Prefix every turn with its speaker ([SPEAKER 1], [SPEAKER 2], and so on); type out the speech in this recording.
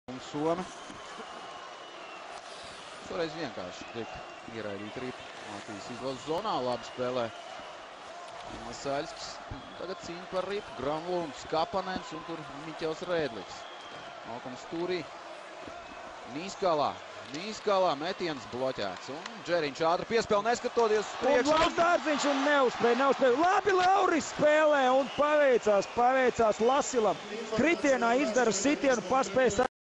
[SPEAKER 1] Somi. Šoreiz vienkārši tiek ieraidīt ripu. Latvijas izlases zonā labi spēlē Masaļskis. Tagad cīņa par ripu. Granlunds, Kapanens un tur Miķels Rēdlis. Malkums Stūrī. Nīskalā metiens bloķēts. Un Džeriņš ātri piespēl neskatoties uz priekšu.
[SPEAKER 2] Un Dārziņš un neuzspēja. Labi, Lauris spēlē un paveicās Lasilam. Kritienā izdara sitienu, paspēja